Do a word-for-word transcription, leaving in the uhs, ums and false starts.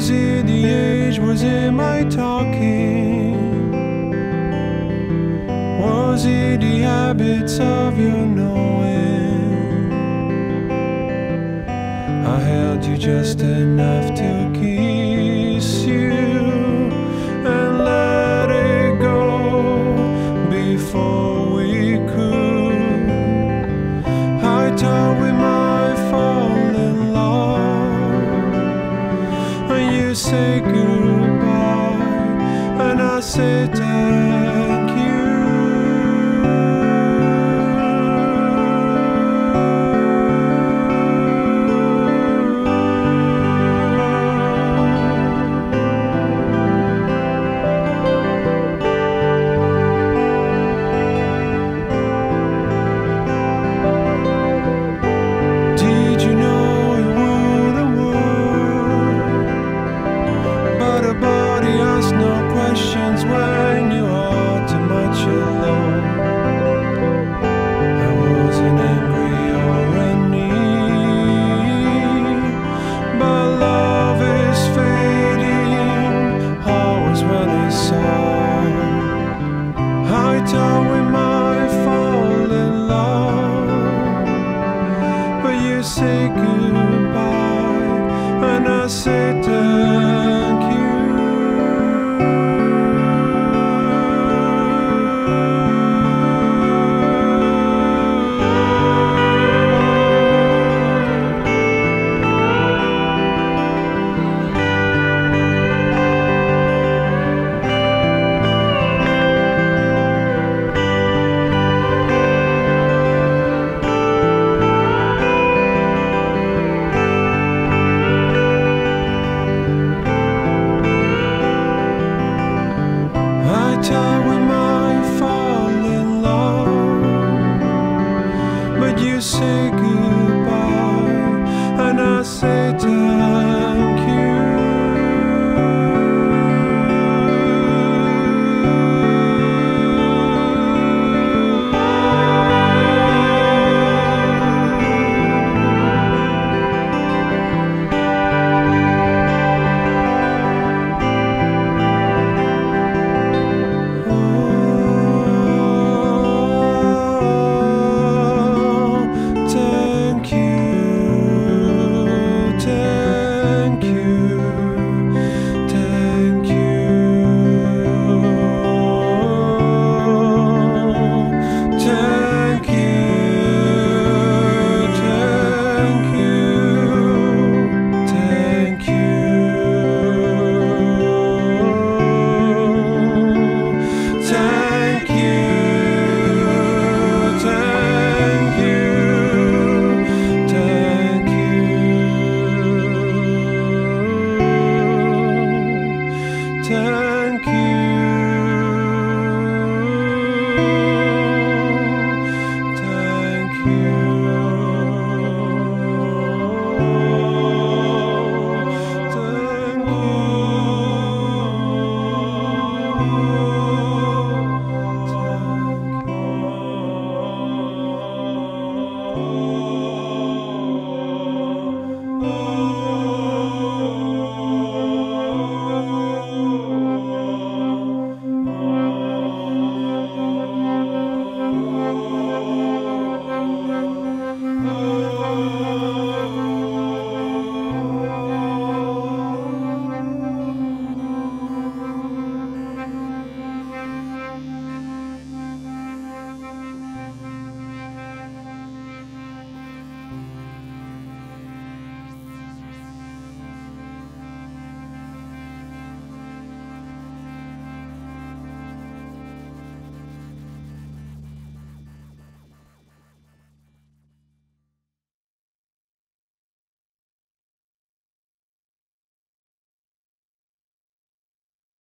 Was it the age? Was it my talking? Was it the habits of your knowing? I held you just enough to kiss you and let it go before we could. I thought we might fall in love, and you say goodbye, and I say thank you. When you are too much alone, I wasn't angry or unneed, but love is fading, always when it's on. I thought we might fall in love, but you say goodbye, and I say thank you. We might fall in love, but you say goodbye, and I say thank you. Thank you.